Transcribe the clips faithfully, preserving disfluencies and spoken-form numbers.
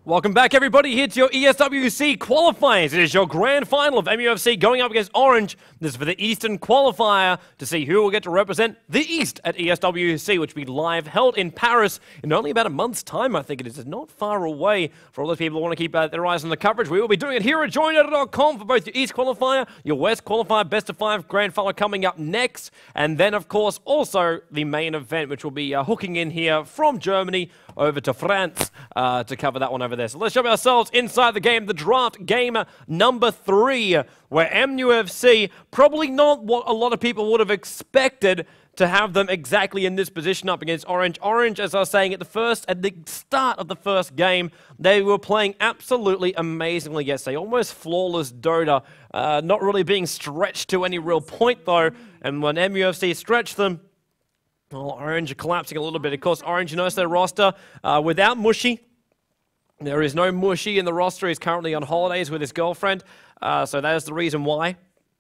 Welcome back, everybody, here to your E S W C qualifiers. It is your grand final of M U F C going up against Orange. This is for the Eastern qualifier to see who will get to represent the East at E S W C, which will be live, held in Paris in only about a month's time, I think it is. It's not far away for all those people who want to keep uh, their eyes on the coverage. We will be doing it here at join data dot com for both your East qualifier, your West qualifier, best of five grand final coming up next. And then, of course, also the main event, which will be uh, hooking in here from Germany over to France uh, to cover that one over there. So let's jump ourselves inside the game, the draft game number three, where M U F C, probably not what a lot of people would have expected to have them exactly in this position up against Orange. Orange, as I was saying at the first, at the start of the first game, they were playing absolutely amazingly yesterday. Almost flawless Dota, uh, not really being stretched to any real point though. And when M U F C stretched them, well, Orange are collapsing a little bit. Of course, Orange, you notice their roster uh, without Mushy. There is no Mushy in the roster. He's currently on holidays with his girlfriend. Uh, so that is the reason why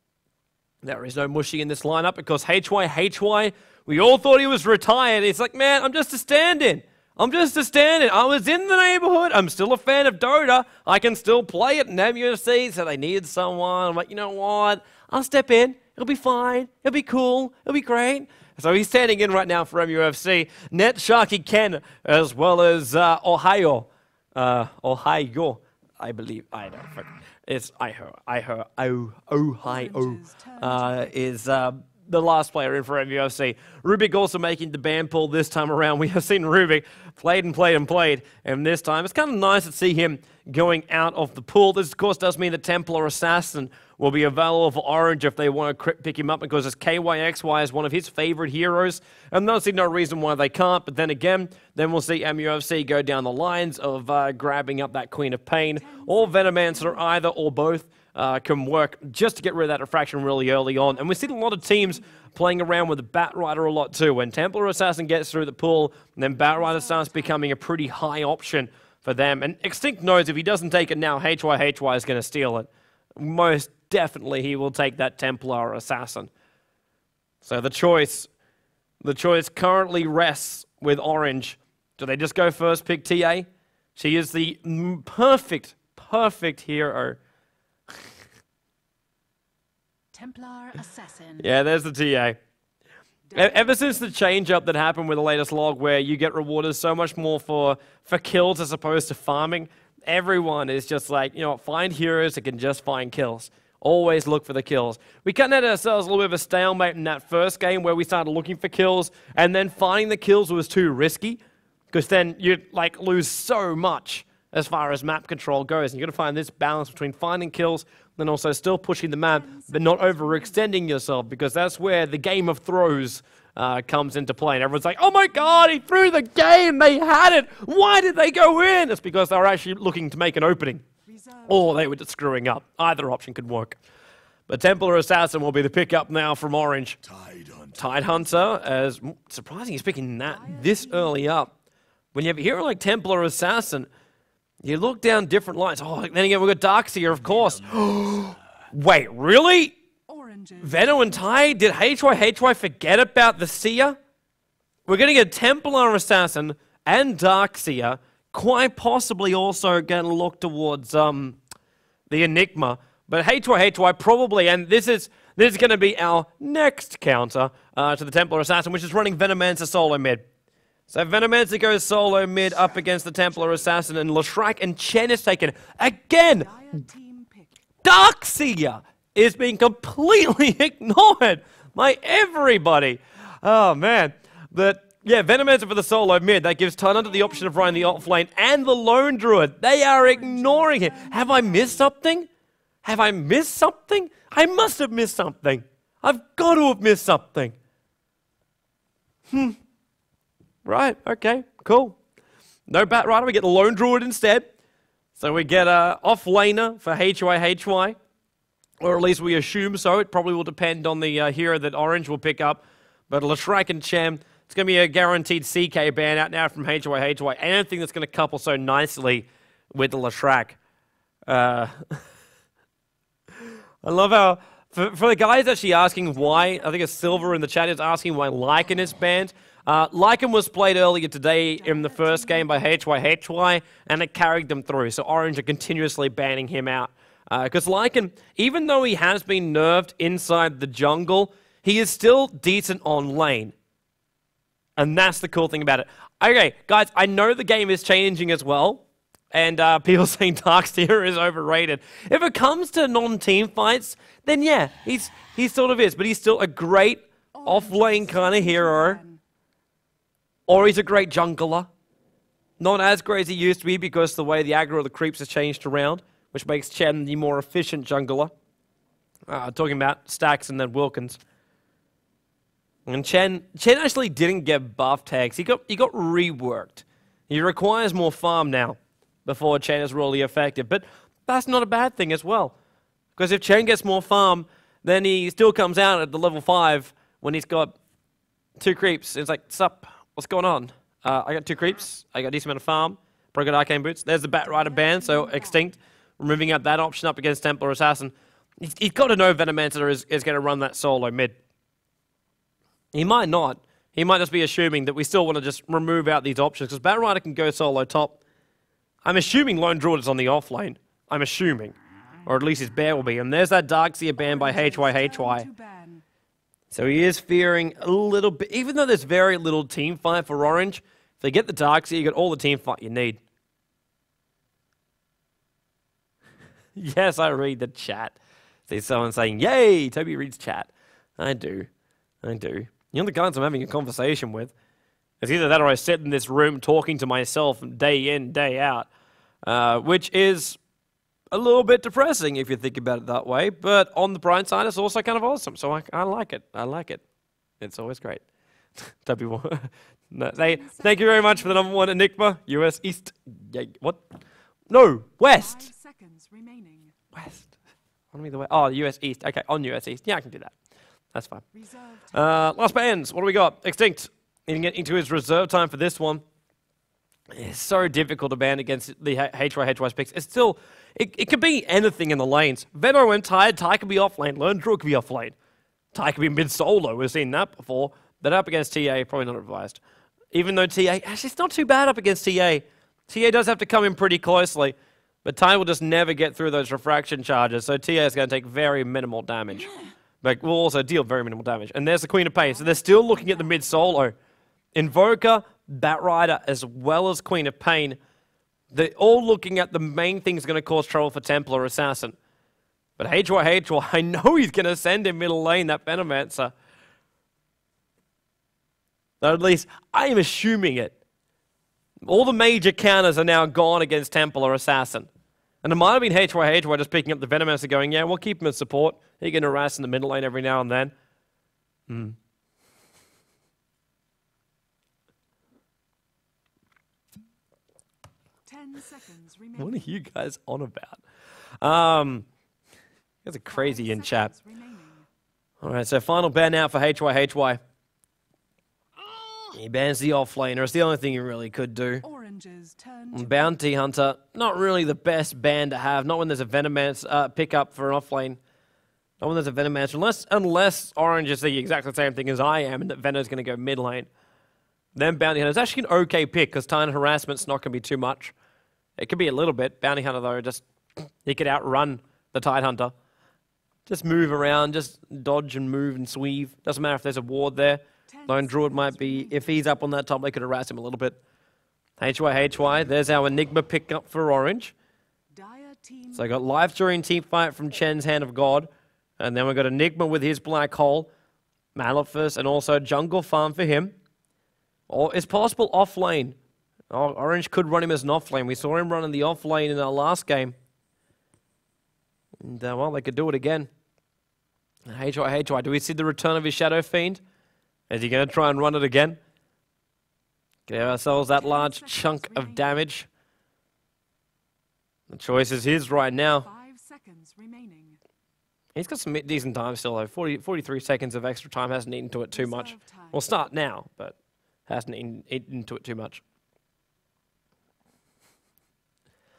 there is no Mushy in this lineup, because H Y H Y, we all thought he was retired. It's like, man, I'm just a stand-in. I'm just a stand-in. I was in the neighborhood. I'm still a fan of Dota. I can still play it in M U F C, so they needed someone. I'm like, you know what? I'll step in. It'll be fine. It'll be cool. It'll be great. So he's standing in right now for M U F C. Net Sharky Ken, as well as uh, Ohio. Uh, Ohio, I believe. I don't know. It's Iho. Iho. Oh, Ohio. Uh, is uh, the last player in for M U F C. Rubik also making the ban pool this time around. We have seen Rubik played and played and played. And this time, it's kind of nice to see him going out of the pool. This, of course, does mean the Templar Assassin will be available for Orange if they want to pick him up, because as K Y X Y is one of his favorite heroes, and they'll see no reason why they can't. But then again, then we'll see M U F C go down the lines of uh, grabbing up that Queen of Pain, or Venomancer, either or both uh, can work just to get rid of that refraction really early on. And we've seen a lot of teams playing around with the Batrider a lot too. When Templar Assassin gets through the pool, then Batrider starts becoming a pretty high option for them. And Extinct knows if he doesn't take it now, H Y H Y is going to steal it. Most definitely he will take that Templar Assassin. So the choice, the choice currently rests with Orange. Do they just go first pick T A? She is the perfect, perfect hero. Templar Assassin. Yeah, there's the T A. Ever since the change-up that happened with the latest log, where you get rewarded so much more for, for kills as opposed to farming, everyone is just like, you know, find heroes that can just find kills. Always look for the kills. We kind of had ourselves a little bit of a stalemate in that first game where we started looking for kills, and then finding the kills was too risky, because then you'd like lose so much as far as map control goes. And you've got to find this balance between finding kills, then also still pushing the map, but not overextending yourself, because that's where the game of throws uh, comes into play. And everyone's like, oh my god, he threw the game, they had it, why did they go in? It's because they were actually looking to make an opening, or they were just screwing up. Either option could work. But Templar Assassin will be the pickup now from Orange. Tide Hunter, as surprising he's picking that this early up. When you have a hero like Templar Assassin, you look down different lines. Oh, then again, we've got Darkseer, of course. Wait, really? Veno and Tide? Did H Y H Y forget about the Seer? We're going to get Templar Assassin and Darkseer. Quite possibly also going to look towards um, the Enigma. But H Y H Y probably, and this is this is going to be our next counter uh, to the Templar Assassin, which is running Venomancer solo mid. So Venomancer goes solo mid up against the Templar Assassin, and Leshrac and Chen is taken. Again, Darkseer is being completely ignored by everybody. Oh, man. But, yeah, Venomancer for the solo mid. That gives Tide Hunter the option of running the off lane and the Lone Druid. They are ignoring him. Have I missed something? Have I missed something? I must have missed something. I've got to have missed something. Hmm. Right, okay, cool. No Batrider, we get the Lone Druid instead. So we get a off laner for H Y H Y, or at least we assume so. It probably will depend on the uh, hero that Orange will pick up. But Leshrac and Chen, it's going to be a guaranteed C K ban out now from H Y H Y. Anything that's going to couple so nicely with the Leshrac. Uh, I love how, for, for the guys actually asking why, I think it's Silver in the chat is asking why Lycan is banned. Uh, Lycan was played earlier today in the first game by H Y H Y, and it carried them through. So Orange are continuously banning him out. Because uh, Lycan, even though he has been nerfed inside the jungle, he is still decent on lane. And that's the cool thing about it. Okay, guys, I know the game is changing as well. And uh, people saying Darkseer is overrated. If it comes to non-team fights, then yeah, he's he sort of is. But he's still a great off-lane kind of hero. Or he's a great jungler. Not as great as he used to be because the way the aggro of the creeps has changed around, which makes Chen the more efficient jungler. Uh, talking about Stacks and then Wilkins. And Chen, Chen actually didn't get buff tags. He got, he got reworked. He requires more farm now before Chen is really effective. But that's not a bad thing as well. Because if Chen gets more farm, then he still comes out at the level five when he's got two creeps. It's like, sup, what's going on? Uh, I got two creeps. I got a decent amount of farm. Probably got Arcane Boots. There's the Batrider ban, so Extinct. Removing out that option up against Templar Assassin. He's, he's got to know Venomancer is, is going to run that solo mid. He might not. He might just be assuming that we still want to just remove out these options, because Batrider can go solo top. I'm assuming Lone Druid is on the off lane. I'm assuming. Or at least his bear will be. And there's that Darkseer ban by H Y H Y. So he is fearing a little bit, even though there's very little team fight for Orange. If they get the Darkseer, you get all the team fight you need. Yes, I read the chat. See someone saying, yay, Toby reads chat. I do. I do. You're the guys I'm having a conversation with. It's either that or I sit in this room talking to myself day in, day out. Uh, which is a little bit depressing if you think about it that way. But on the bright side, it's also kind of awesome. So I, I like it. I like it. It's always great. Toby, no, they, thank you very much for the number one Enigma. U S East. Yeah, what? No, West. Five seconds remaining. West. Want me the way? Oh, U S East. Okay, on U S East. Yeah, I can do that. That's fine. Uh, last bands. What do we got? Extinct. Getting into his reserve time for this one. It's so difficult to ban against the H Y H Y's picks. It's still, it, it could be anything in the lanes. Veno went tired. Ty could be off lane. Lone Druid could be off lane. Ty could be mid solo. We've seen that before. But up against T A, probably not advised. Even though T A, actually, it's not too bad up against T A. T A does have to come in pretty closely. But Ty will just never get through those refraction charges, so T A is going to take very minimal damage. But will also deal very minimal damage. And there's the Queen of Pain, so they're still looking at the mid-solo. Invoker, Batrider, as well as Queen of Pain, they're all looking at the main things going to cause trouble for Templar Assassin. But H Y H Y, I know he's going to send him middle lane, that Venomancer. Or at least, I am assuming it. All the major counters are now gone against Templar Assassin. And it might have been H Y H Y just picking up the Venomancer going, yeah, we'll keep him as support. He can harass in the middle lane every now and then. Hmm. Ten seconds remaining. What are you guys on about? Um, you guys are crazy in chat. All right, so final ban out for H Y H Y. He bans the offlaner. It's the only thing he really could do. Orange's turn. Bounty Hunter, not really the best ban to have. Not when there's a Venomancer uh, pickup for an offlane. Not when there's a Venomancer. Unless, unless Orange is the exact same thing as I am and that Veno's going to go mid lane. Then Bounty Hunter is actually an okay pick because Titan Harassment's not going to be too much. It could be a little bit. Bounty Hunter, though, just he could outrun the Tide Hunter. Just move around, just dodge and move and sweeve. Doesn't matter if there's a ward there. Lone Druid might be, if he's up on that top, they could harass him a little bit. H Y H Y, there's our Enigma pickup for Orange. So I got life during team fight from Chen's Hand of God. And then we got Enigma with his Black Hole. Maleficus and also Jungle Farm for him. Or it's possible off lane. Oh, Orange could run him as an off lane. We saw him running the off lane in our last game. And uh, well, they could do it again. H Y H Y, do we see the return of his Shadow Fiend? Is he going to try and run it again? Give ourselves that large chunk of damage. The choice is his right now. Five seconds remaining. He's got some decent time still, though. forty, forty-three seconds of extra time. Hasn't eaten to it too much. We'll start now, but hasn't eaten, eaten into it too much.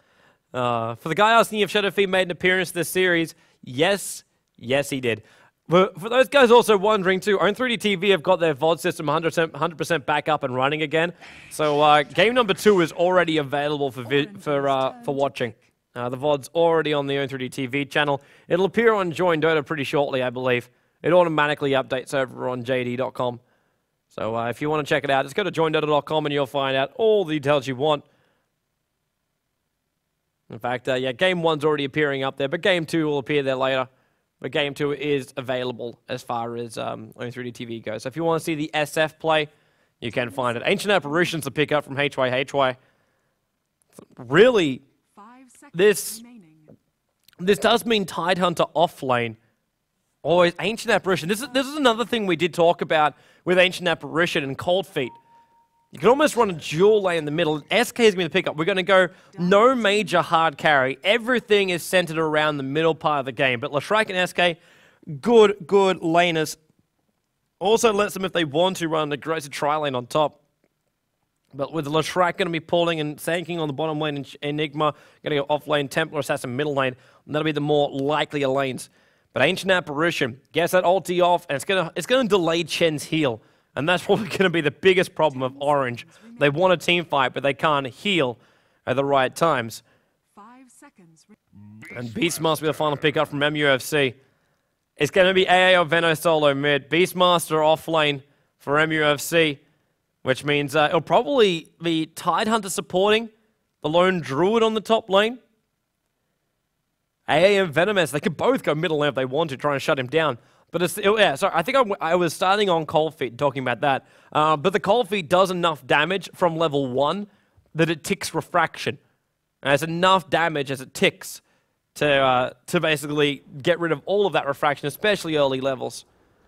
Uh, for the guy asking if Shadow Fiend made an appearance this series, yes, yes he did. For, for those guys also wondering too, Own three D T V have got their V O D system one hundred percent back up and running again. So uh, game number two is already available for vi for uh, for watching. Uh, the V O D's already on the Own three D T V channel. It'll appear on Join Dota pretty shortly, I believe. It automatically updates over on J D dot com. So uh, if you want to check it out, just go to join dota dot com and you'll find out all the details you want. In fact, uh, yeah, game one's already appearing up there, but game two will appear there later. But game two is available as far as um, Own three D T V goes. So if you want to see the S F play, you can find it. Ancient Apparitions to pick up from H Y H Y. Really, Five seconds this remaining. this does mean Tidehunter off lane. Always Ancient Apparition. This is, this is another thing we did talk about with Ancient Apparition and Cold Feet. You can almost run a dual lane in the middle. S K is going to pick up. We're going to go no major hard carry. Everything is centered around the middle part of the game. But Leshrac and S K, good, good laners. Also lets them, if they want to, run an aggressive tri-lane on top. But with Leshrac going to be pulling and sanking on the bottom lane, and Enigma going to go off lane, Templar Assassin middle lane. And that'll be the more likelier lanes. But Ancient Apparition gets that ulti off, and it's going to it's going to delay Chen's heal. And that's probably going to be the biggest problem of Orange. They want a team fight, but they can't heal at the right times. Five seconds. And Beastmaster be the final pickup from M U F C. It's going to be A A or Veno solo mid. Beastmaster off lane for M U F C, which means uh, it'll probably be Tidehunter supporting the Lone Druid on the top lane. A A and Venomous, they could both go middle lane if they want to, try and shut him down. But it's, it, yeah, sorry, I think I, I was starting on Cold Feet talking about that. Uh, but the Cold Feet does enough damage from level one that it ticks Refraction. And it's enough damage as it ticks to, uh, to basically get rid of all of that Refraction, especially early levels.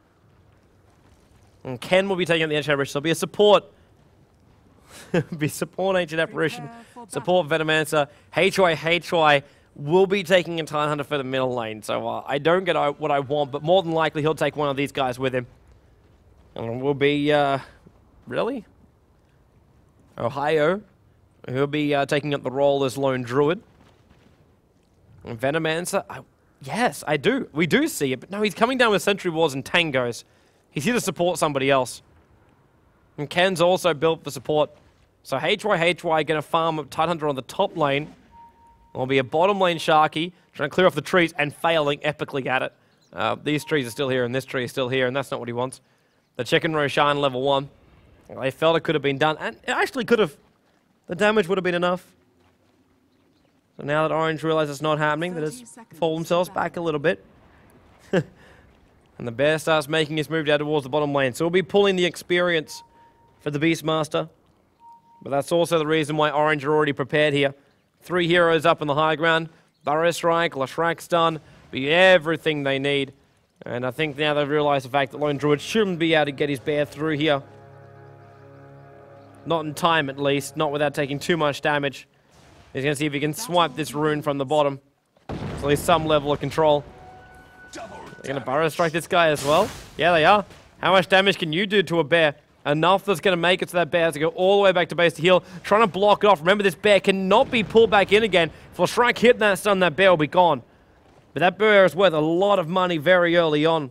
And Ken will be taking out the Ancient Apparition. So it'll be a support. be support Ancient Apparition, support Venomancer, H Y H Y. Will be taking a Tidehunter for the middle lane, so uh, I don't get what I want, but more than likely he'll take one of these guys with him. And we'll be, uh, really? Ohio, he'll be uh, taking up the role as Lone Druid. And Venomancer, I, yes, I do. We do see it, but no, he's coming down with Sentry Wars and Tangos. He's here to support somebody else. And Ken's also built for support. So H Y H Y going to farm up Tidehunter on the top lane. Will be a bottom lane Sharky trying to clear off the trees and failing epically at it. Uh, these trees are still here and this tree is still here, and that's not what he wants. The Chicken Roshan level one. They felt it could have been done, and it actually could have. The damage would have been enough. So now that Orange realizes it's not happening, they just fall themselves back a little bit. And the bear starts making his move down towards the bottom lane. So we'll be pulling the experience for the Beastmaster. But that's also the reason why Orange are already prepared here. Three heroes up in the high ground. Burrow Strike, Leshrac's done. Be everything they need. And I think now they've realized the fact that Lone Druid shouldn't be able to get his bear through here. Not in time, at least. Not without taking too much damage. He's going to see if he can swipe this rune from the bottom. So at least some level of control. They're going to Burrow Strike this guy as well. Yeah, they are. How much damage can you do to a bear? Enough that's going to make it so that bear has to go all the way back to base to heal. Trying to block it off. Remember, this bear cannot be pulled back in again. If Leshrec hit that stun, that bear will be gone. But that bear is worth a lot of money very early on.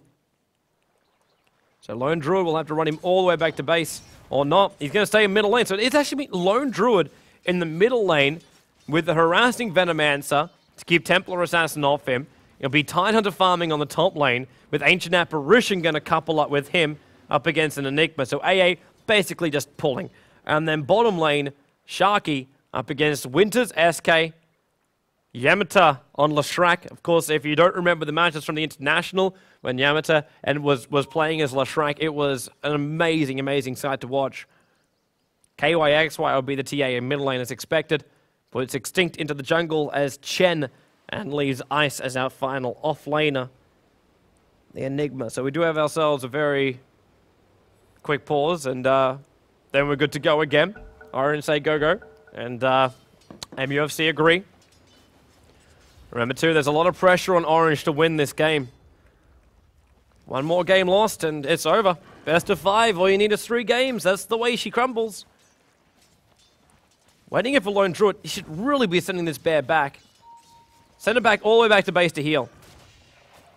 So Lone Druid will have to run him all the way back to base. Or not. He's going to stay in middle lane. So it's actually Lone Druid in the middle lane with the harassing Venomancer to keep Templar Assassin off him. It'll be Tidehunter farming on the top lane with Ancient Apparition going to couple up with him up against an Enigma. So A A basically just pulling. And then bottom lane, Sharky up against Winters, S K, Yamata on Leshrac. Of course, if you don't remember the matches from the International, when Yamata and was, was playing as Leshrac, it was an amazing, amazing sight to watch. K Y X Y will be the T A in middle lane as expected. Puts Extinct into the jungle as Chen and leaves Ice as our final off-laner. The Enigma. So we do have ourselves a very quick pause, and uh, then we're good to go again. Orange say go, go. And uh, M U F C agree. Remember too, there's a lot of pressure on Orange to win this game. One more game lost and it's over. Best of five, all you need is three games. That's the way she crumbles. Waiting for Lone Druid, you should really be sending this bear back. Send it back all the way back to base to heal.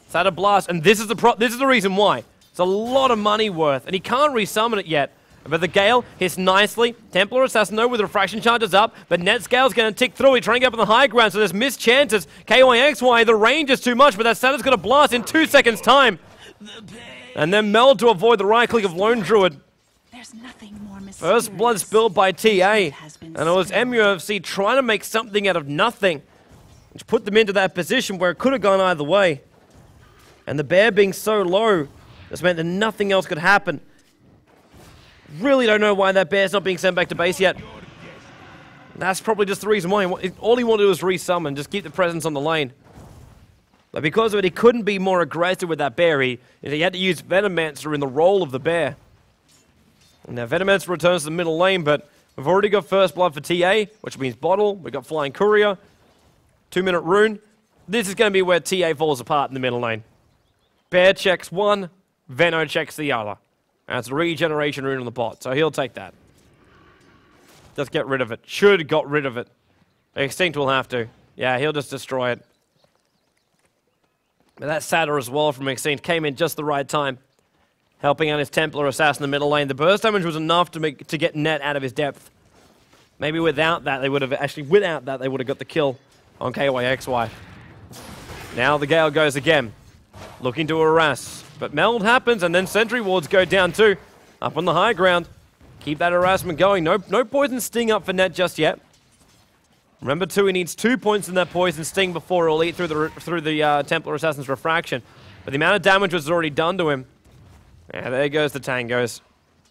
Sada Blast, and this is the pro this is the reason why. It's a lot of money worth, and he can't resummon it yet. But the Gale hits nicely. Templar Assassin, though, with the refraction charges up, but Netscale's going to tick through. He's trying to get up on the high ground, so there's missed chances. K Y X Y, the range is too much, but that Sada's going to blast in two seconds' time. And then Meld to avoid the right click of Lone Druid. There's nothing more mysterious. First blood spilled by T A, and it was M U F C trying to make something out of nothing, which put them into that position where it could have gone either way. And the bear being so low, this meant that nothing else could happen. Really don't know why that bear's not being sent back to base yet. That's probably just the reason why. All he wanted to do was resummon, just keep the presence on the lane. But because of it, he couldn't be more aggressive with that bear. He, he had to use Venomancer in the role of the bear. And now Venomancer returns to the middle lane, but we've already got first blood for T A, which means Bottle. We've got Flying Courier, two-minute rune. This is going to be where T A falls apart in the middle lane. Bear checks one, Veno checks the other. And it's a regeneration rune on the bot, so he'll take that. Just get rid of it. Should got rid of it. Extinct will have to. Yeah, he'll just destroy it. But that Sada as well from Extinct came in just the right time, helping out his Templar Assassin in the middle lane. The burst damage was enough to make to get Net out of his depth. Maybe without that, they would have actually without that they would have got the kill on K Y X Y. Now the Gale goes again, looking to harass. But Meld happens, and then Sentry Wards go down too. Up on the high ground. Keep that harassment going. No, no Poison Sting up for Net just yet. Remember too, he needs two points in that Poison Sting before he'll eat through the through the uh, Templar Assassin's Refraction. But the amount of damage was already done to him. Yeah, there goes the Tangos.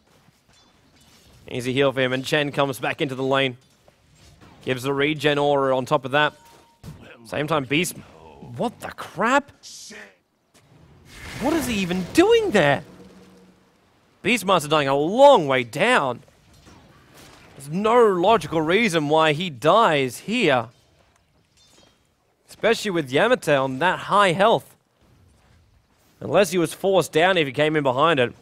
Easy heal for him, and Chen comes back into the lane. Gives the regen aura on top of that. Same time, Beast... What the crap? What is he even doing there? Beastmaster dying a long way down. There's no logical reason why he dies here. Especially with Yamate on that high health. Unless he was forced down if he came in behind it.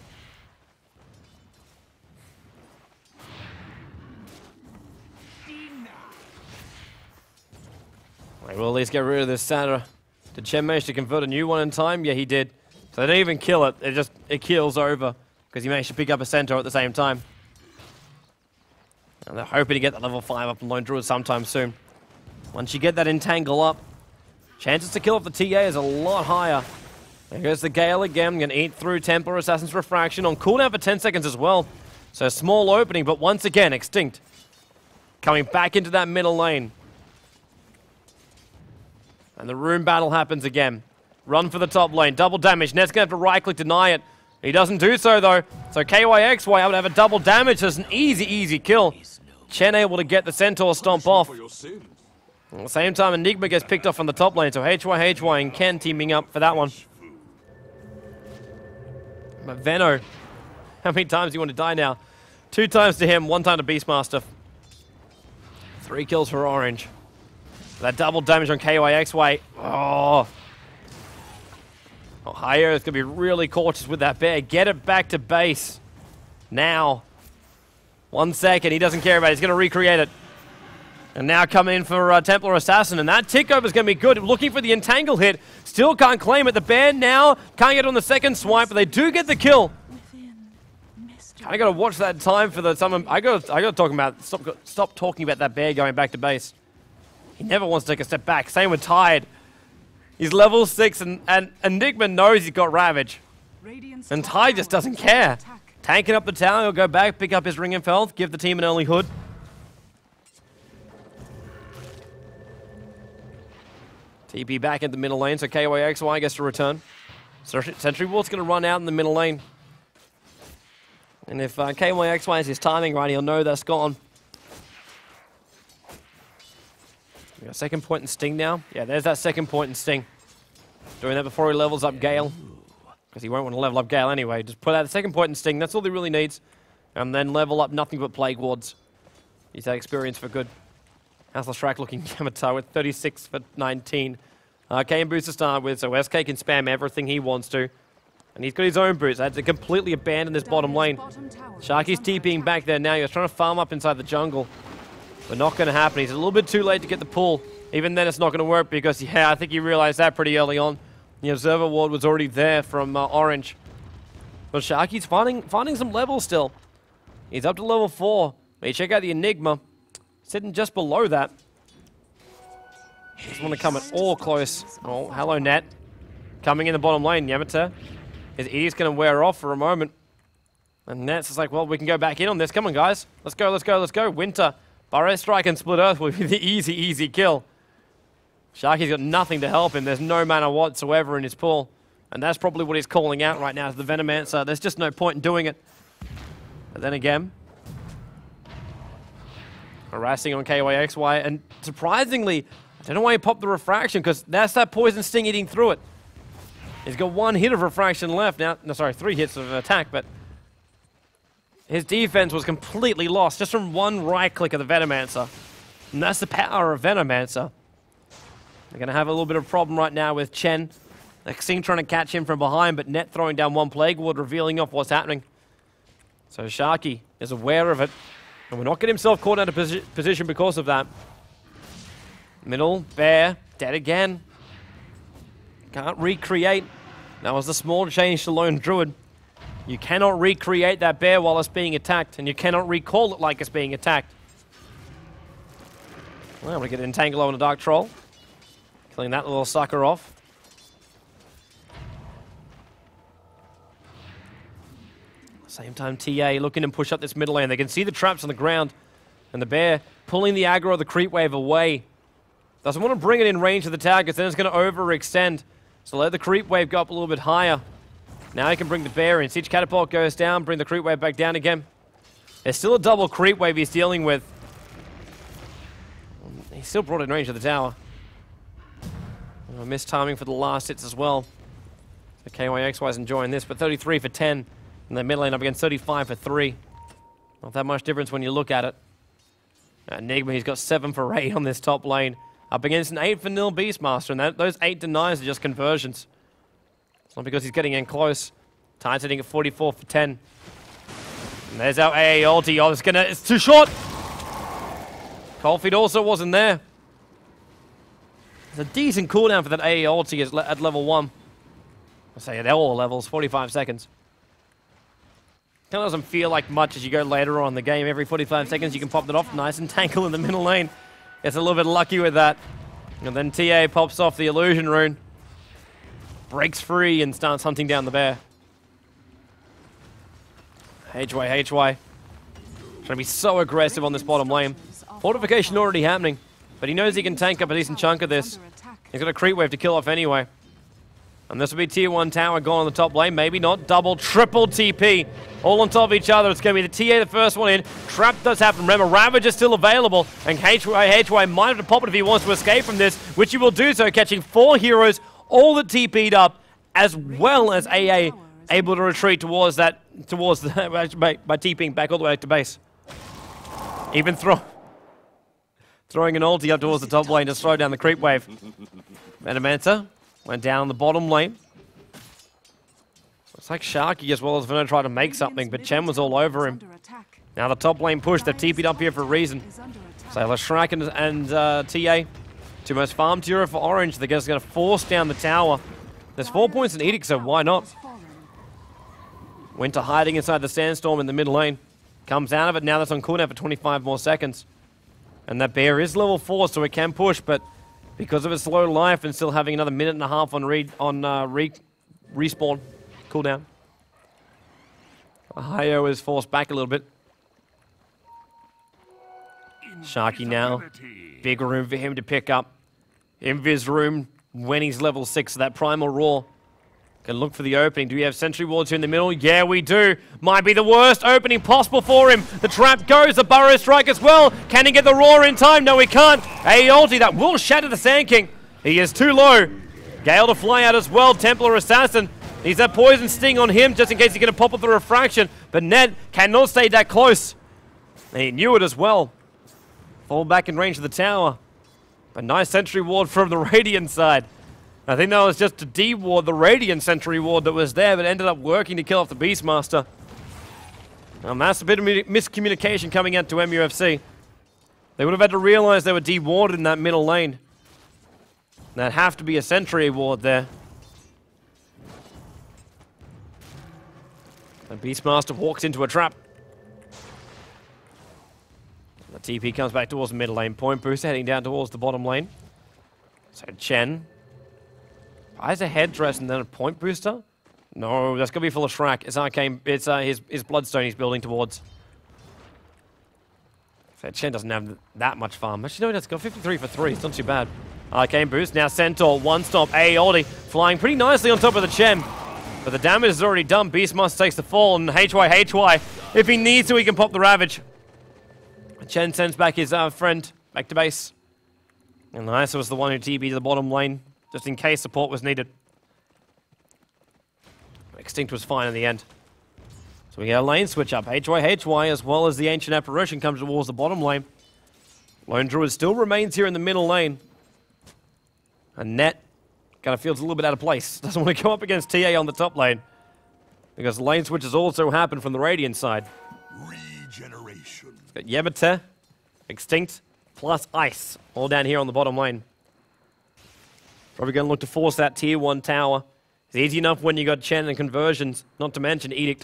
We'll at least get rid of this Sada. Did Chen manage to convert a new one in time? Yeah, he did. So they didn't even kill it. It just, it kills over. Because he managed to pick up a Centaur at the same time. And they're hoping to get that level five up on Lone Druid sometime soon. Once you get that Entangle up, chances to kill off the T A is a lot higher. There goes the Gale again. Going to eat through Templar Assassin's Refraction on cooldown for ten seconds as well. So small opening, but once again, Extinct. Coming back into that middle lane. And the rune battle happens again. Run for the top lane. Double damage. Net's going to have to right-click deny it. He doesn't do so, though. So K Y X Y able to have a double damage. That's an easy, easy kill. Chen able to get the Centaur stomp off. At the same time, Enigma gets picked off on the top lane. So H Y H Y and Ken teaming up for that one. But Veno, how many times do you want to die now? Two times to him, one time to Beastmaster. Three kills for Orange. That double damage on K Y X Y. Oh. Oh, Higher is going to be really cautious with that bear. Get it back to base. Now. One second. He doesn't care about it. He's going to recreate it. And now coming in for uh, Templar Assassin. And that tick over is going to be good. Looking for the Entangle hit. Still can't claim it. The bear now can't get on the second swipe, but they do get the kill. I got to watch that time for the someone. I got. I got to talk about. Stop. Stop talking about that bear going back to base. He never wants to take a step back. Same with Tide. He's level six, and, and Enigma knows he's got Ravage. Radiant's And top Tide just tower doesn't is under care. attack. Tanking up the tower, he'll go back, pick up his Ring of Health, give the team an early hood. T P back in the middle lane, so K Y X Y gets to return. So Sentry Ward's going to run out in the middle lane. And if uh, K Y X Y has his timing right, he'll know that's gone. We got a second point in Sting now. Yeah, there's that second point in Sting. Doing that before he levels up Gale. Because he won't want to level up Gale anyway. Just put out the second point in Sting. That's all he really needs. And then level up nothing but Plague Wards. Use that experience for good. Hassel Shrek looking Yamato with thirty-six for nineteen. Uh, K M boots to start with, so S K can spam everything he wants to. And he's got his own boots. I had to completely abandon this bottom lane. Bottom tower is Sharky's under TPing attack. back there now. He was trying to farm up inside the jungle. But not going to happen. He's a little bit too late to get the pull. Even then, it's not going to work because, yeah, I think he realized that pretty early on. The Observer Ward was already there from uh, Orange. But Sharky's finding, finding some levels still. He's up to level four. But you check out the Enigma. Sitting just below that. Just want to come at all close. Oh, hello, Net. Coming in the bottom lane, Yamata. His Edi's going to wear off for a moment. And Net's just like, well, we can go back in on this. Come on, guys. Let's go, let's go, let's go. Winter. Burrow Strike and Split Earth will be the easy, easy kill. Sharky's got nothing to help him. There's no mana whatsoever in his pool. And that's probably what he's calling out right now to the Venomancer. There's just no point in doing it. But then again, harassing on K Y X Y. And surprisingly, I don't know why he popped the Refraction, because that's that Poison Sting eating through it. He's got one hit of Refraction left. Now, no, sorry, three hits of attack, but his defense was completely lost just from one right click of the Venomancer. And that's the power of Venomancer. They're going to have a little bit of problem right now with Chen. Xing trying to catch him from behind, but Net throwing down one Plague Ward, revealing off what's happening. So Sharky is aware of it, and will not get himself caught out of posi position because of that. Middle, Bear, dead again. Can't recreate. That was the small change to Lone Druid. You cannot recreate that bear while it's being attacked, and you cannot recall it like it's being attacked. Well, we get an Entanglo and a Dark Troll. Killing that little sucker off. Same time, T A looking to push up this middle lane. They can see the traps on the ground, and the bear pulling the aggro of the creep wave away. Doesn't want to bring it in range of the targets, then it's going to overextend. So let the creep wave go up a little bit higher. Now he can bring the bear in. Siege Catapult goes down, bring the creep wave back down again. There's still a double creep wave he's dealing with. He's still brought in range of the tower. Oh, missed timing for the last hits as well. So K Y X Y is enjoying this, but thirty-three for ten. And the mid lane up against thirty-five for three. Not that much difference when you look at it. Enigma, he's got seven for eight on this top lane. Up against an eight for nil Beastmaster, and that, those eight denies are just conversions. It's not because he's getting in close. Tide sitting at forty-four for ten. And there's our A A ulti. Oh, it's gonna, it's too short! Coldfeet also wasn't there. It's a decent cooldown for that A A ulti at, le at level one. I'll say they're all levels, forty-five seconds. Kind of doesn't feel like much as you go later on in the game. Every forty-five seconds you can pop that off nice and tangle in the middle lane. Gets a little bit lucky with that. And then T A pops off the illusion rune. Breaks free and starts hunting down the bear. H Y, H Y. Trying to be so aggressive on this bottom lane. Fortification already happening. But he knows he can tank up a decent chunk of this. He's got a creep wave to kill off anyway. And this will be tier one tower gone on the top lane. Maybe not. Double, triple T P. All on top of each other. It's going to be the T A the first one in. Trap does happen. Remember, Ravage is still available. And H Y, H Y might have to pop it if he wants to escape from this, which he will do so, catching four heroes, all that T P'd up, as well as A A able to retreat towards that, towards the, by, by TPing back all the way to base. Even throw, throwing an ulti up towards the top lane to slow down the creep wave. Venomancer went down the bottom lane. Looks like Sharky as well as Veno tried to make something, but Chen was all over him. Now the top lane push, they've T P'd up here for a reason. So Leshrac and, and uh, T A, two most farmed hero for Orange. They're just going to force down the tower. There's four points in Edict, so why not? Winter hiding inside the Sandstorm in the mid lane. Comes out of it, now that's on cooldown for twenty-five more seconds. And that bear is level four, so it can push, but because of its slow life and still having another minute and a half on re on uh, re respawn cooldown, Ohio is forced back a little bit. Sharky now, big room for him to pick up. Invis room when he's level six, so that Primal Roar can look for the opening. Do we have Sentry Wards here in the middle? Yeah, we do. Might be the worst opening possible for him. The trap goes, the Burrow Strike as well. Can he get the Roar in time? No, he can't. A ulti that will shatter the Sand King. He is too low. Gale to fly out as well. Templar Assassin. He's that Poison Sting on him just in case he's going to pop up the Refraction. But Ned cannot stay that close. And he knew it as well. Fall back in range of the tower. A nice Sentry Ward from the Radiant side. I think that was just to de-ward the Radiant Sentry Ward that was there, but ended up working to kill off the Beastmaster. And that's a bit of miscommunication coming out to M U F C. They would have had to realize they were de-warded in that middle lane. That'd have to be a Sentry Ward there. And Beastmaster walks into a trap. The T P comes back towards the middle lane. Point Booster heading down towards the bottom lane. So Chen buys a headdress and then a Point Booster. No, that's gonna be full of Shrek. It's Arcane. It's uh, his his Bloodstone he's building towards. So Chen doesn't have that much farm. Actually, no, that's got fifty-three for three. It's not too bad. Arcane boost. Now Centaur, one stop. Aeoldi flying pretty nicely on top of the Chen. But the damage is already done. Beastmaster takes the fall, and H Y H Y, if he needs to, he can pop the Ravage. Chen sends back his uh, friend back to base. And Nisa was the one who T B'd to the bottom lane, just in case support was needed. Extinct was fine in the end. So we get a lane switch up. H Y H Y as well as the Ancient Apparition comes towards the bottom lane. Lone Druid still remains here in the middle lane. And Net kind of feels a little bit out of place. Doesn't want to go up against T A on the top lane. Because lane switches also happen from the Radiant side. Regeneration. It's got Yemete, Extinct, plus Ice, all down here on the bottom lane. Probably going to look to force that tier one tower. It's easy enough when you got Chen and conversions, not to mention Edict.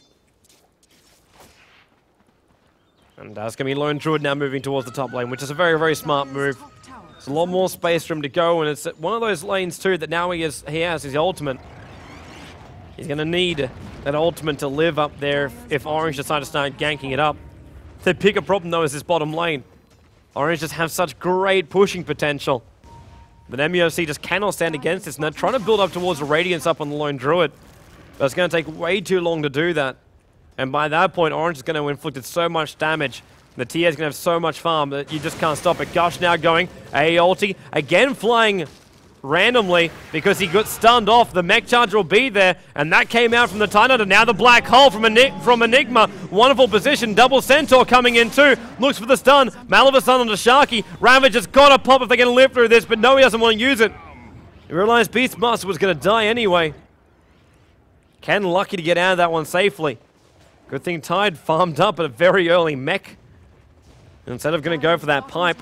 And uh, it's going to be Lone Druid now moving towards the top lane, which is a very, very smart move. There's a lot more space for him to go, and it's one of those lanes too that now he has, he has his ultimate. He's going to need that ultimate to live up there if, if Orange decide to start ganking it up. The bigger problem though is this bottom lane. Orange just have such great pushing potential. But M U F C just cannot stand against this, and they're trying to build up towards the Radiance up on the Lone Druid. But it's going to take way too long to do that. And by that point, Orange is going to inflict so much damage. The T A is going to have so much farm that you just can't stop it. Gush now going. Aeolti again flying randomly because he got stunned off. The mech charger will be there, and that came out from the Titan. And now the Black Hole from, Enig from Enigma. Wonderful position. Double Centaur coming in too. Looks for the stun. Maleficent onto Sharky. Ravage has got to pop if they're going to live through this, but no, he doesn't want to use it. He realized Beastmaster was going to die anyway. Ken lucky to get out of that one safely. Good thing Tide farmed up at a very early mech. Instead of going to go for that pipe.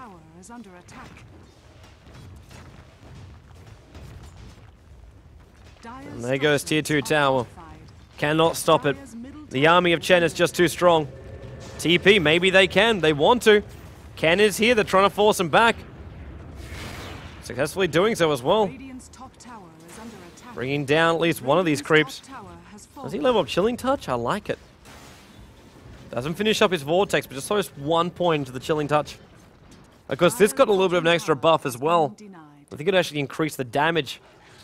And there goes tier two tower. Cannot stop it. The army of Chen is just too strong. T P, maybe they can. They want to. Ken is here. They're trying to force him back. Successfully doing so as well. Bringing down at least one of these creeps. Does he level up Chilling Touch? I like it. Doesn't finish up his Vortex, but just throws one point into the Chilling Touch. Of course, this got a little bit of an extra buff as well. I think it actually increased the damage.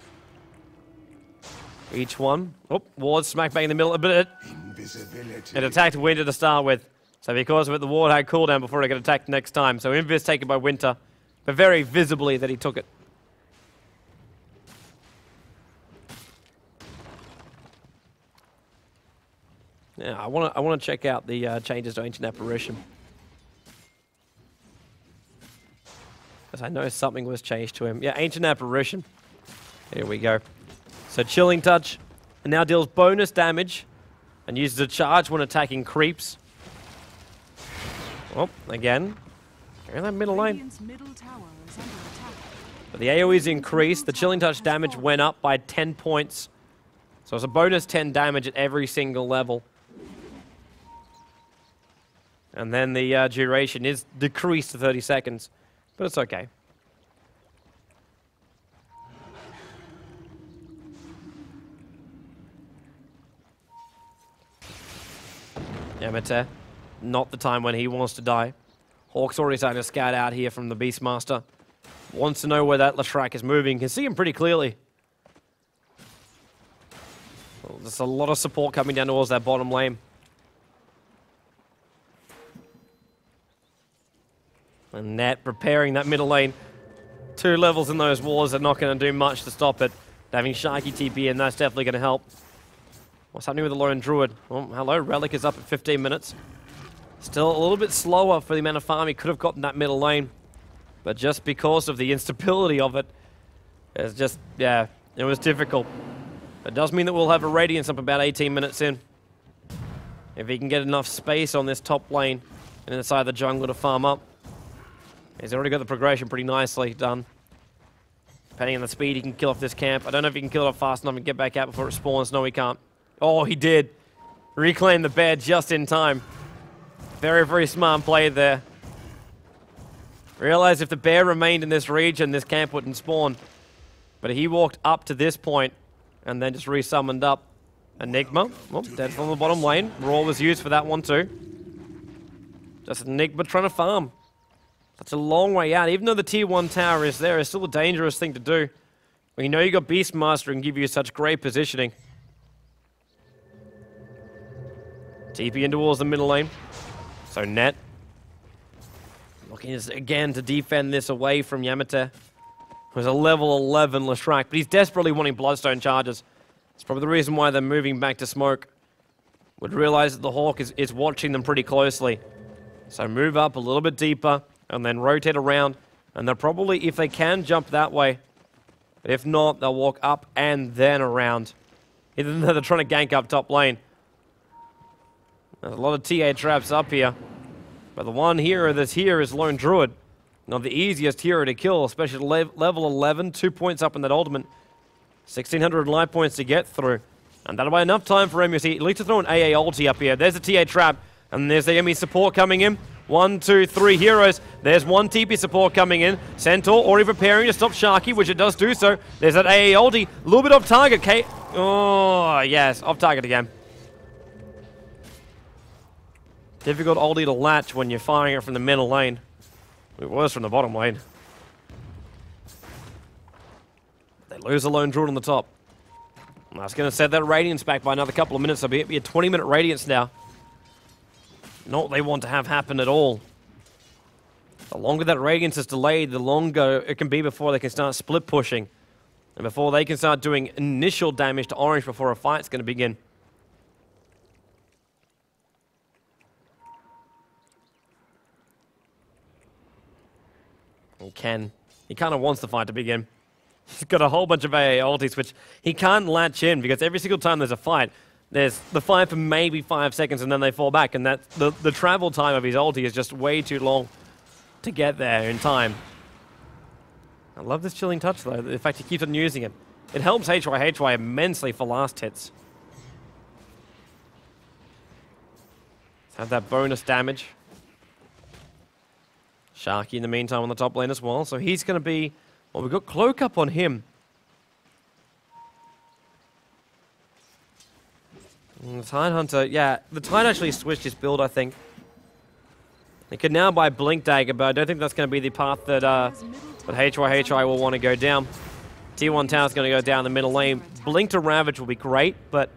Each one. Oh, Ward smack bang in the middle a bit. It attacked Winter to start with. So because of it, the Ward had cooldown before it got attacked next time. So Invis taken by Winter, but very visibly that he took it. Yeah, I want to I want to check out the uh, changes to Ancient Apparition. Because I know something was changed to him. Yeah, Ancient Apparition. Here we go. So Chilling Touch, and now deals bonus damage, and uses a charge when attacking creeps. Oh, again. They're in that middle lane. But the A O E's increased. The Chilling Touch damage went up by ten points. So it's a bonus ten damage at every single level. And then the uh, duration is decreased to thirty seconds. But it's okay. Yemete, not the time when he wants to die. Hawk's already starting to scout out here from the Beastmaster. Wants to know where that Leshrac is moving. Can see him pretty clearly. Well, there's a lot of support coming down towards that bottom lane. And Net preparing that middle lane. Two levels in those walls are not going to do much to stop it. Having Sharky T P in, that's definitely going to help. What's happening with the Lone Druid? Oh, hello, Relic is up at fifteen minutes. Still a little bit slower for the amount of farm he could have gotten that middle lane. But just because of the instability of it, it's just, yeah, it was difficult. It does mean that we'll have a Radiance up about eighteen minutes in. If he can get enough space on this top lane and inside the jungle to farm up. He's already got the progression pretty nicely done. Depending on the speed, he can kill off this camp. I don't know if he can kill it off fast enough and get back out before it spawns. No, he can't. Oh, he did. reclaim the bear just in time. Very, very smart play there. Realized if the bear remained in this region, this camp wouldn't spawn. But he walked up to this point and then just resummoned up Enigma. Well, dead from the bottom lane. Raw was used for that one too. Just Enigma trying to farm. That's a long way out. Even though the tier one tower is there, it's still a dangerous thing to do. When you know you got Beastmaster and give you such great positioning. T P in towards the middle lane. So Net looking again to defend this away from Yamete. Who's a level eleven Leshrac, but he's desperately wanting Bloodstone charges. It's probably the reason why they're moving back to smoke. Would realize that the Hawk is, is watching them pretty closely. So move up a little bit deeper and then rotate around. And they'll probably, if they can, jump that way. But if not, they'll walk up and then around. Even though they're trying to gank up top lane. There's a lot of T A traps up here. But the one hero that's here is Lone Druid. Not the easiest hero to kill, especially le level eleven. Two points up in that ultimate. sixteen hundred life points to get through. And that'll be enough time for M U C at least to throw an A A ulti up here. There's a T A trap. And there's the enemy support coming in. One, two, three heroes. There's one T P support coming in. Centaur already preparing to stop Sharky, which it does do so. There's that A A ulti. A little bit off target. K oh, yes. Off target again. Difficult ulti to latch when you're firing it from the middle lane. It was from the bottom lane. They lose a Lone Druid on the top. And that's going to set that Radiance back by another couple of minutes. It'll be, it'll be a twenty minute Radiance now. Not what they want to have happen at all. The longer that Radiance is delayed, the longer it can be before they can start split pushing. And before they can start doing initial damage to Orange before a fight's going to begin. And Ken, he kind of wants the fight to begin. He's got a whole bunch of A A ultis, which he can't latch in because every single time there's a fight, there's the fight for maybe five seconds and then they fall back, and that the, the travel time of his ulti is just way too long to get there in time. I love this chilling touch though, the fact he keeps on using it. It helps H Y H Y immensely for last hits. Let's have that bonus damage. Sharky in the meantime on the top lane as well, so he's going to be... Well, we've got Cloak up on him. And the Tidehunter, yeah, the Tide actually switched his build, I think. He can now buy Blink Dagger, but I don't think that's going to be the path that, uh, that H Y H Y will want to go down. T one Tower's going to go down the middle lane. Blink to Ravage will be great, but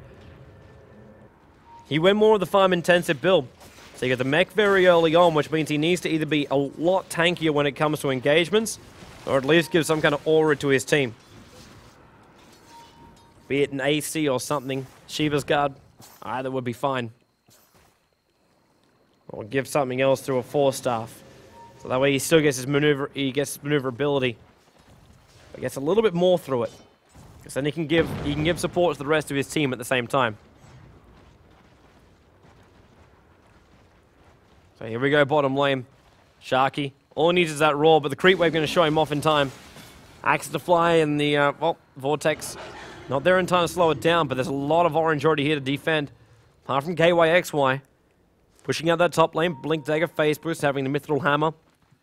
he went more of the farm-intensive build. So you get the mech very early on, which means he needs to either be a lot tankier when it comes to engagements, or at least give some kind of aura to his team. Be it an A C or something, Shiva's Guard, either would be fine. Or give something else through a four staff. So that way he still gets his maneuver, he gets his maneuverability. But gets a little bit more through it. Because then he can give he can give support to the rest of his team at the same time. So here we go, bottom lane. Sharky. All he needs is that roar, but the creep wave going to show him off in time. Axe to fly and the, uh, well, Vortex. Not there in time to slow it down, but there's a lot of Orange already here to defend. Apart from K Y X Y. Pushing out that top lane. Blink Dagger, Phase Boost, having the Mithril Hammer.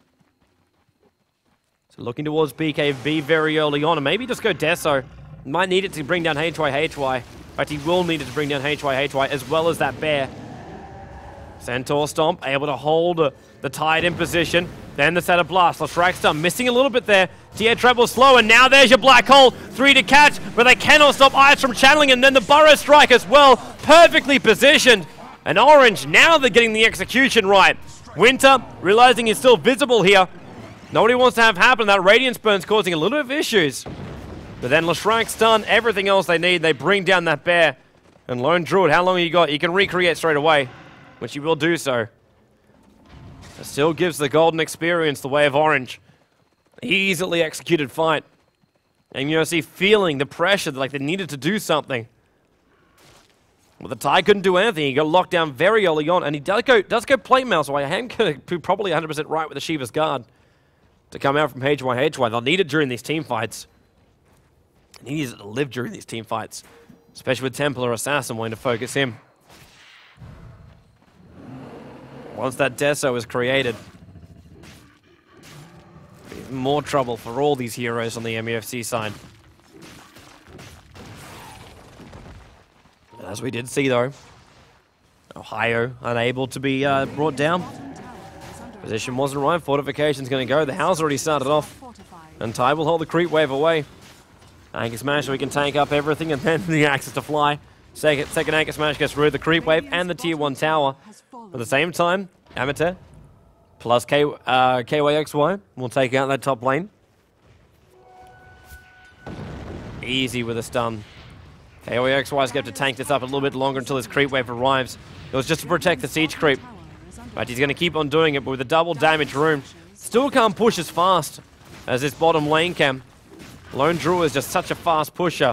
So looking towards B K B very early on, and maybe just go Deso. Might need it to bring down H Y H Y. In fact, he will need it to bring down H Y H Y, as well as that bear. Centaur Stomp, able to hold uh, the Tide in position. Then the Set of Blast. Leshrac stun, missing a little bit there. T A treble slow, and now there's your Black Hole. Three to catch, but they cannot stop Ice from channeling, and then the Burrow Strike as well. Perfectly positioned. And Orange, now they're getting the execution right. Winter, realizing he's still visible here. Nobody wants to have happen. That Radiance Burn's causing a little bit of issues. But then Leshrac stun, everything else they need. They bring down that bear. And Lone Druid, how long have you got? You can recreate straight away, which you will do so. It still gives the golden experience the way of Orange. Easily executed fight. And you know, see, feeling the pressure, like they needed to do something. Well, the Tide couldn't do anything. He got locked down very early on, and he does go, does go plate mail, so I am going to be probably one hundred percent right with the Shiva's Guard to come out from H Y H Y. They'll need it during these team fights. And he needs it to live during these team fights, especially with Templar Assassin wanting to focus him. Once that Deso is created, more trouble for all these heroes on the M U F C side. As we did see though, Ohio unable to be uh, brought down. Position wasn't right, fortification's going to go. The house already started off, and Ty will hold the creep wave away. Anchor Smash so we can tank up everything, and then the Axis to fly. Second, second Anchor Smash gets rid of the creep wave and the tier one tower. At the same time, Amateur plus K, uh, K Y X Y will take out that top lane. Easy with a stun. K Y X Y is going to have to tank this up a little bit longer until his creep wave arrives. It was just to protect the siege creep. But he's going to keep on doing it, but with a double damage rune, still can't push as fast as this bottom lane can. Lone Drew is just such a fast pusher.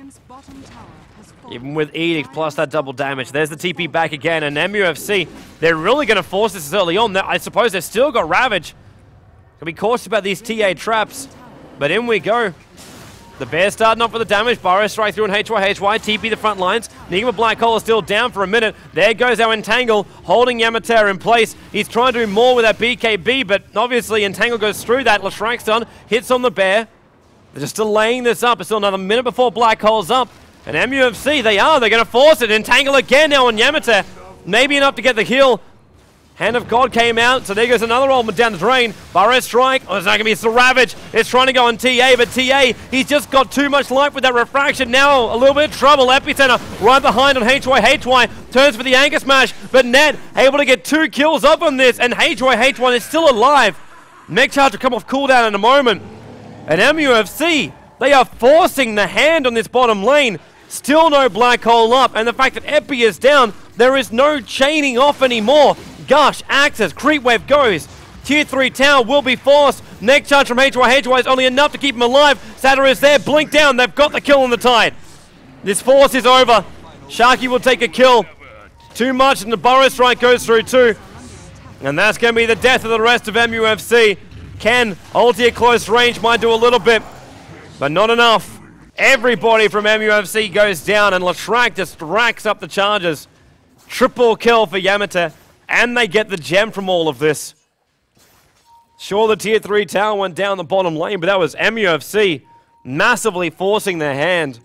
Even with Edict plus that double damage. There's the T P back again, and M U F C, they're really going to force this early on. I suppose they've still got Ravage. Can be cautious about these T A traps, but in we go. The Bear starting off with the damage. Burrow strike through on H Y H Y. T P the front lines. Nigma Black Hole is still down for a minute. There goes our Entangle, holding Yamater in place. He's trying to do more with that B K B, but obviously Entangle goes through that. Lashrank's done. Hits on the Bear. They're just delaying this up. It's still another minute before Black Hole's up. And M U F C, they are. They're going to force it. Entangle again now on Yamater. Maybe enough to get the kill. Hand of God came out, so there goes another ultimate down the drain. Burrow strike. Oh, it's not going to be the Ravage. It's trying to go on T A, but T A, he's just got too much life with that refraction. Now a little bit of trouble. Epicenter right behind on H Y H Y. Turns for the Anchor Smash, but Net able to get two kills up on this, and H Y H Y is still alive. Mech Charge will come off cooldown in a moment. And M U F C, they are forcing the hand on this bottom lane. Still no Black Hole up, and the fact that Epi is down, there is no chaining off anymore. Gush, Axis, Creep Wave goes. Tier three tower will be forced. Neck charge from H Y H Y is only enough to keep him alive. Satyr is there, blink down, they've got the kill on the Tide. This force is over. Sharky will take a kill. Too much, and the Burrow strike goes through too. And that's going to be the death of the rest of M U F C. Ken, ulti at close range might do a little bit, but not enough. Everybody from M U F C goes down, and Lashrak just racks up the charges. Triple kill for Yamater, and they get the gem from all of this. Sure, the tier three tower went down the bottom lane, but that was M U F C massively forcing their hand.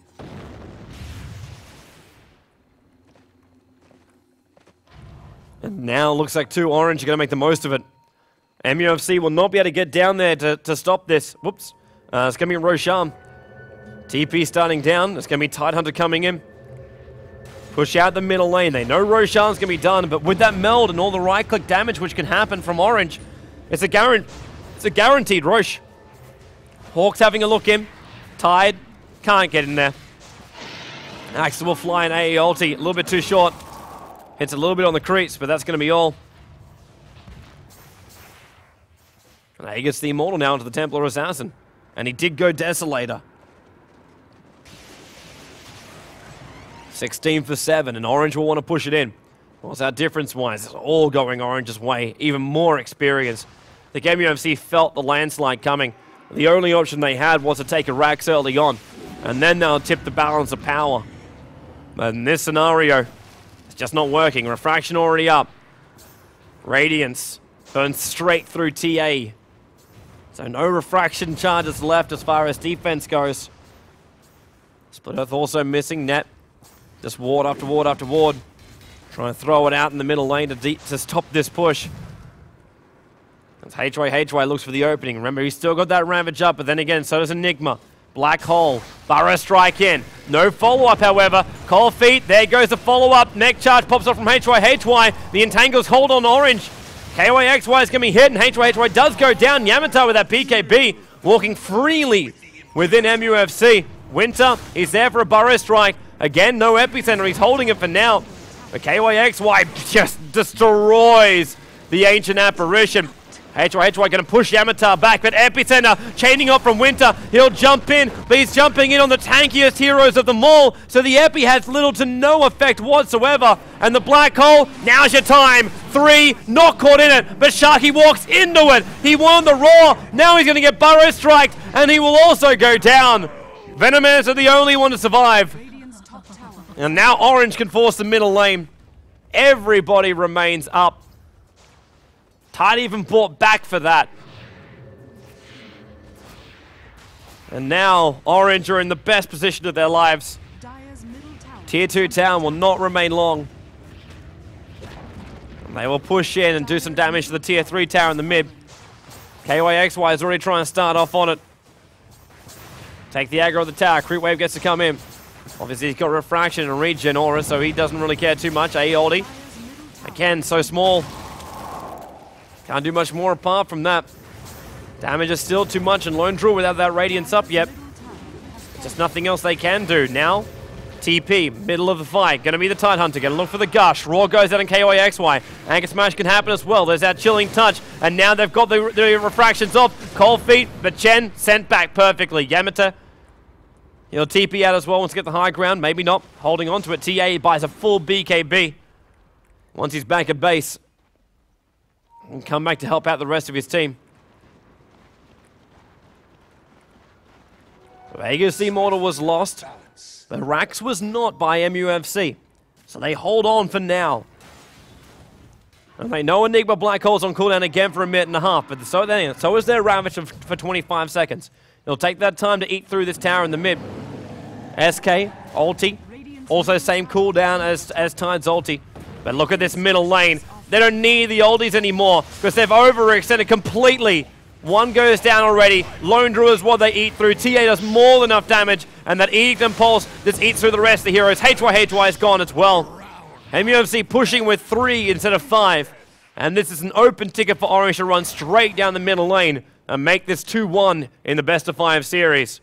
And now it looks like two Orange are going to make the most of it. M U F C will not be able to get down there to, to stop this. Whoops. Uh, it's going to be Roshan. T P starting down. It's going to be Tidehunter coming in. Push out the middle lane. They know Roshan's going to be done, but with that meld and all the right-click damage which can happen from Orange, it's a, guaran it's a guaranteed Roche. Hawks having a look in. Tide can't get in there. Axel will fly an A E ulti. A little bit too short. Hits a little bit on the creeps, but that's going to be all. And he gets the Immortal now into the Templar Assassin. And he did go Desolator. sixteen for seven, and Orange will want to push it in. What's our difference-wise? It's all going Orange's way. Even more experience. The M U F C felt the landslide coming. The only option they had was to take a Rax early on, and then they'll tip the balance of power. But in this scenario, it's just not working. Refraction already up. Radiance burns straight through T A. So no refraction charges left as far as defense goes. Split Earth also missing. Net just ward after ward after ward. Trying to throw it out in the middle lane to, de to stop this push. As H Y H Y looks for the opening. Remember, he's still got that Ravage up, but then again, so does Enigma. Black Hole. Burrow strike in. No follow-up, however. Cold Feet, there goes the follow-up. Neck charge pops off from H Y H Y. The Entangles hold on Orange. K Y X Y is going to be hit, and H Y H Y does go down. Yamato with that P K B, walking freely within M U F C. Winter, he's there for a Burrow strike. Again, no epicenter. He's holding it for now. But K Y X Y just destroys the Ancient Apparition. H Y H Y going to push Yamatar back, but epicenter chaining off from Winter. He'll jump in, but he's jumping in on the tankiest heroes of them all. So the epi has little to no effect whatsoever. And the Black Hole, now's your time. Three, not caught in it, but Sharky walks into it. He won the Raw. Now he's going to get Burrow striked, and he will also go down. Venomans are the only one to survive. And now Orange can force the middle lane. Everybody remains up. Tide even bought back for that. And now, Orange are in the best position of their lives. Dire's middle tower. Tier two town will not remain long. And they will push in and do some damage to the Tier three tower in the mid. K Y X Y is already trying to start off on it. Take the aggro of the tower. Creep Wave gets to come in. Obviously, he's got Refraction and Regen Aura, so he doesn't really care too much. Aeoldi. Again, so small. Can't do much more apart from that. Damage is still too much, and Lone Druid without that Radiance up yet. Just nothing else they can do. Now, T P, middle of the fight. Gonna be the Tidehunter, gonna look for the Gush. Raw goes out on K Y X Y. Anchor Smash can happen as well. There's that Chilling Touch, and now they've got the, the Refractions off. Cold Feet, but Chen sent back perfectly. Yamata, he'll T P out as well once to get the high ground. Maybe not. Holding on to it. T A buys a full B K B. Once he's back at base, and come back to help out the rest of his team. Vegas Immortal was lost, but Rax was not by M U F C. So they hold on for now. And they know Enigma Black Hole's on cooldown again for a minute and a half, but so, then, so is their Ravage for twenty-five seconds. It'll take that time to eat through this tower in the mid. S K, ulti, also same cooldown as, as Tide's ulti. But look at this middle lane. They don't need the ultis anymore because they've overextended completely. One goes down already. Lone Druid is what they eat through. T A does more than enough damage, and that Edict and Pulse just eats through the rest of the heroes. H Y H Y is gone as well. M U F C pushing with three instead of five. And this is an open ticket for Orange to run straight down the middle lane and make this two one in the best of five series.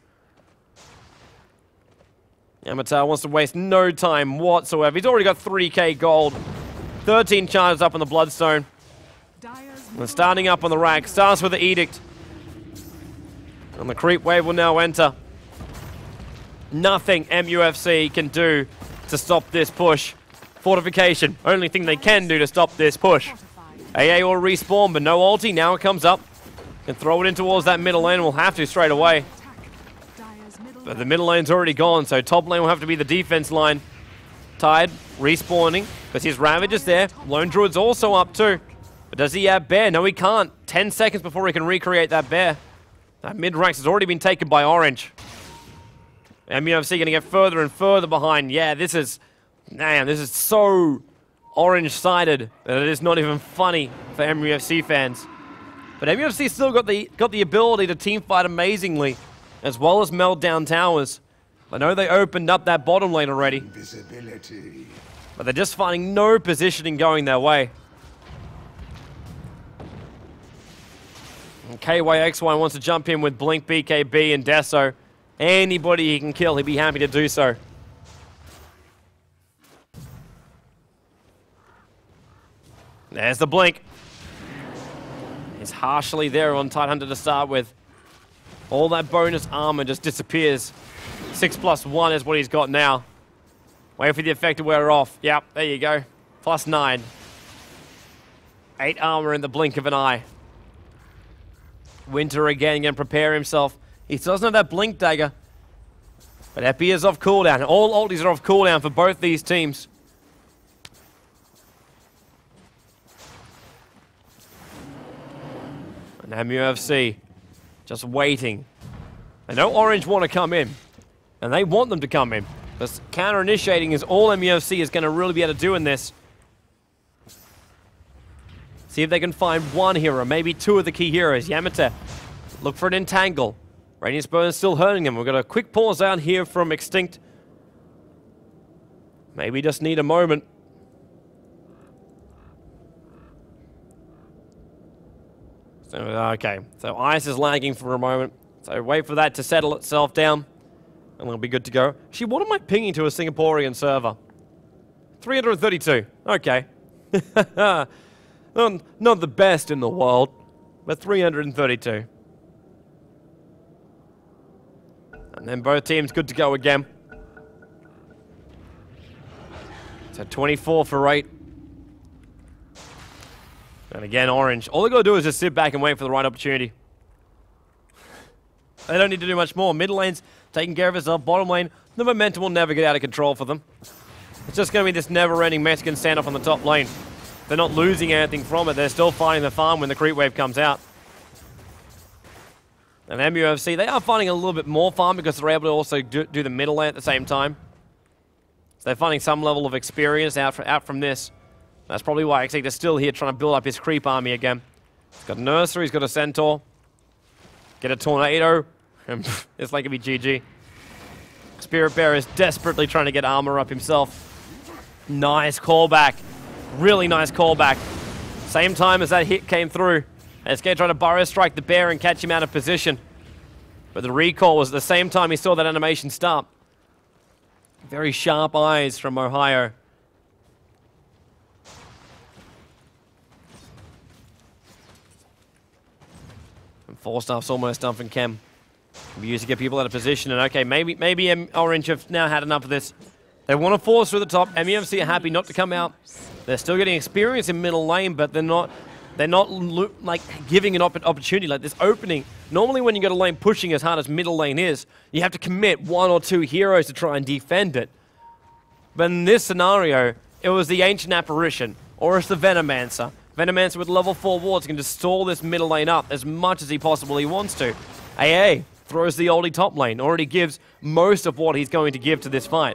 Yamato wants to waste no time whatsoever. He's already got three K gold. thirteen charges up on the Bloodstone. And starting up on the rack. Starts with the Edict. And the Creep Wave will now enter. Nothing M U F C can do to stop this push. Fortification. Only thing they can do to stop this push. A A will respawn, but no ulti. Now it comes up. Can throw it in towards that middle lane. We'll have to straight away. But the middle lane's already gone, so top lane will have to be the defense line. Tide respawning, because his Ravage is there. Lone Druid's also up too. But does he have Bear? No, he can't. Ten seconds before he can recreate that Bear. That mid-ranks has already been taken by Orange. M U F C going to get further and further behind. Yeah, this is... Man, this is so Orange-sided that it is not even funny for M U F C fans. But M U F C still got the, got the ability to teamfight amazingly, as well as melt down towers. I know they opened up that bottom lane already. Invisibility. But they're just finding no positioning going their way. And K Y X Y wants to jump in with Blink, B K B, and Deso. Anybody he can kill, he'd be happy to do so. There's the Blink. He's harshly there on Tidehunter to start with. All that bonus armor just disappears. Six plus one is what he's got now. Wait for the effect to wear off. Yep, there you go. Plus nine. Eight armor in the blink of an eye. Winter again, gonna prepare himself. He still doesn't have that blink dagger. But Epi is off cooldown. All ultis are off cooldown for both these teams. And M U F C just waiting. I know Orange want to come in. And they want them to come in. Because counter-initiating is all M U F C is going to really be able to do in this. See if they can find one hero, maybe two of the key heroes. Yamata, look for an entangle. Radiance Burn is still hurting them. We've got a quick pause down here from Extinct. Maybe just need a moment. So, okay, so Ice is lagging for a moment. So wait for that to settle itself down. And we'll be good to go. Actually, what am I pinging to a Singaporean server? three hundred thirty-two. Okay. not, not the best in the world, but three hundred thirty-two. And then both teams good to go again. So twenty-four for eight. And again, Orange. All they gotta do is just sit back and wait for the right opportunity. They don't need to do much more. Mid lane's taking care of itself. Bottom lane, the momentum will never get out of control for them. It's just going to be this never-ending Mexican standoff on the top lane. They're not losing anything from it. They're still fighting the farm when the creep wave comes out. And M U F C, they are finding a little bit more farm because they're able to also do, do the middle lane at the same time. So they're finding some level of experience out, for, out from this. That's probably why Extinct is still here trying to build up his creep army again. He's got a Nursery, he's got a Centaur. Get a Tornado. It's like it'd be G G. Spirit Bear is desperately trying to get armor up himself. Nice callback. Really nice callback. Same time as that hit came through. S K tried to burrow strike the bear and catch him out of position. But the recall was at the same time he saw that animation start. Very sharp eyes from Ohio. And four staff's almost done from Chem. We used to get people out of position, and okay, maybe maybe M Orange have now had enough of this. They want to force through the top. M U F C are happy not to come out. They're still getting experience in middle lane, but they're not they're not like giving an op opportunity like this opening. Normally, when you got a lane pushing as hard as middle lane is, you have to commit one or two heroes to try and defend it. But in this scenario, it was the Ancient Apparition, or it's the Venomancer. Venomancer with level four wards can just stall this middle lane up as much as he possibly wants to. A A throws the oldie top lane, already gives most of what he's going to give to this fight.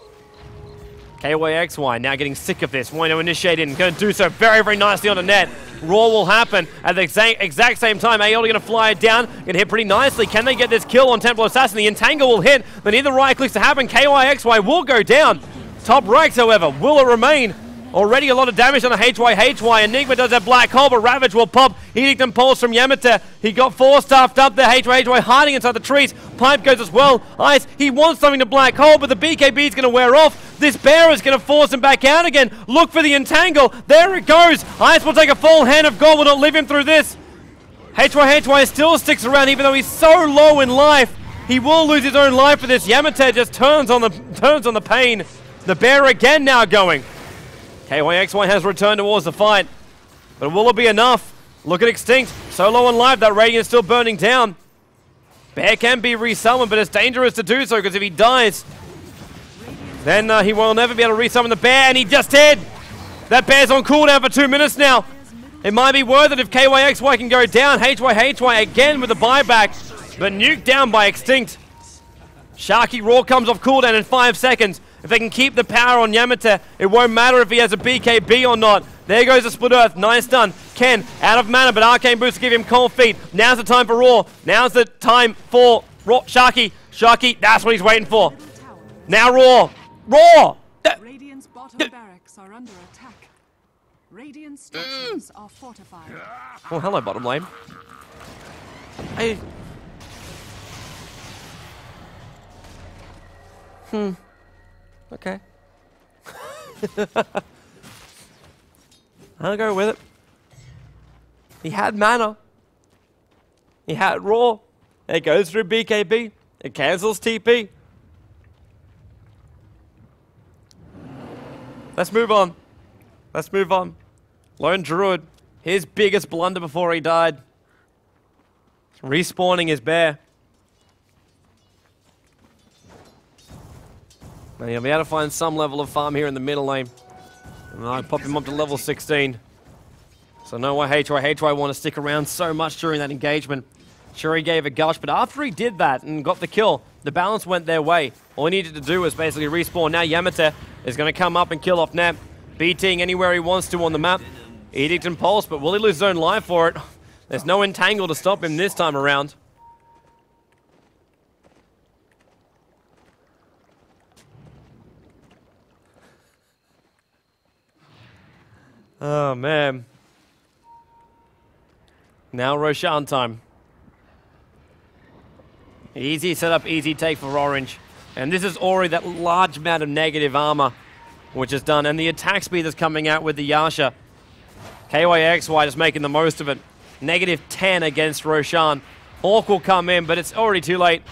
K Y X Y now getting sick of this, wanting to initiate in, going to do so very, very nicely on the net. Raw will happen at the exact, exact same time. Aeoldi going to fly it down, going to hit pretty nicely. Can they get this kill on Temple Assassin? The Entangle will hit, but neither right clicks to happen. K Y X Y will go down. Top right, however, will it remain? Already a lot of damage on the H Y H Y. Enigma does a black hole, but Ravage will pop. Edict and Pulse from Yamete. He got four stuffed up there. H Y H Y hiding inside the trees. Pipe goes as well. Ice, he wants something to black hole, but the B K B is going to wear off. This bear is going to force him back out again. Look for the Entangle. There it goes. Ice will take a full hand of gold. Will not live him through this. H Y H Y still sticks around, even though he's so low in life. He will lose his own life for this. Yamete just turns on the turns on the pain. The bear again now going. K Y X Y has returned towards the fight. But will it be enough? Look at Extinct. So low on life, that Radiant is still burning down. Bear can be resummoned, but it's dangerous to do so, because if he dies, then uh, he will never be able to resummon the bear, and he just did! That bear's on cooldown for two minutes now. It might be worth it if K Y X Y can go down. H Y H Y again with the buyback, but nuked down by Extinct. Sharky Raw comes off cooldown in five seconds. If they can keep the power on Yamete, it won't matter if he has a B K B or not. There goes the Split Earth. Nice done. Ken, out of mana, but Arcane Boost to give him cold feet. Now's the time for Raw. Now's the time for Raw. Sharky. Sharky, that's what he's waiting for. Now Raw. Raw! Radiant's bottom barracks are under attack. Radiant structures are fortified. Oh, hello, bottom lane. Hey. Hmm. Okay. I'll go with it. He had mana. He had Raw. It goes through B K B. It cancels T P. Let's move on. Let's move on. Lone Druid. His biggest blunder before he died. Respawning his bear. And he'll be able to find some level of farm here in the middle lane. And I pop him up to level sixteen. So no way H Y H Y want to stick around so much during that engagement. Sure, he gave a gush, but after he did that and got the kill, the balance went their way. All he needed to do was basically respawn. Now Yamete is going to come up and kill off Nap, BTing anywhere he wants to on the map. Edict and Pulse, but will he lose his own life for it? There's no Entangle to stop him this time around. Oh, man. Now Roshan time. Easy setup, easy take for Orange. And this is already that large amount of negative armor, which is done. And the attack speed is coming out with the Yasha. K Y X Y just making the most of it. Negative ten against Roshan. Hawk will come in, but it's already too late.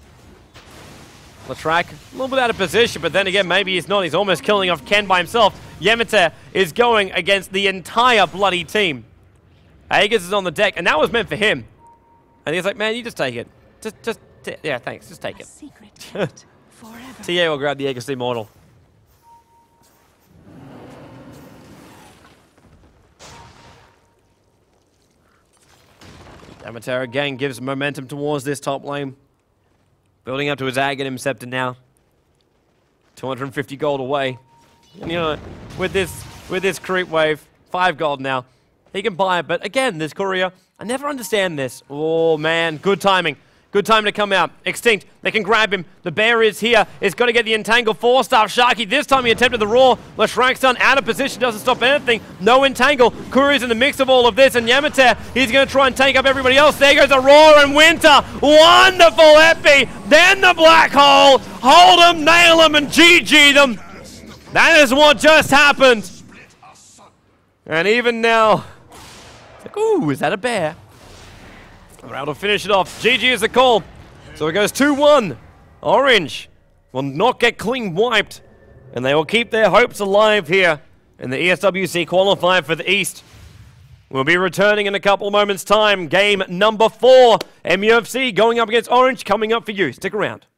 Latrak, a little bit out of position, but then again, maybe he's not. He's almost killing off Ken by himself. Yamete is going against the entire bloody team. Aegis is on the deck, and that was meant for him. And he's like, man, you just take it. Just, just, yeah, thanks, just take it. Secret kept forever. T A will grab the Aegis Immortal. Yamater again gives momentum towards this top lane. Building up to his Aghanim Scepter now. two hundred fifty gold away. And you know, with this with this creep wave, five gold now. He can buy it, but again, this courier, I never understand this. Oh man, good timing. Good time to come out. Extinct, they can grab him. The bear is here. It's got to get the entangle. Four star Sharky. This time he attempted the roar. Leshrank's done out of position, doesn't stop anything. No entangle. Courier's in the mix of all of this, and Yamater, he's going to try and take up everybody else. There goes a roar and Winter. Wonderful epi. Then the black hole. Hold them, nail them, and G G them. That is what just happened. And even now, like, ooh, is that a bear? We're able to finish it off. G G is the call. So it goes two one. Orange will not get clean wiped. And they will keep their hopes alive here in the E S W C qualifier for the East. We'll be returning in a couple moments' time. Game number four. M U F C going up against Orange coming up for you. Stick around.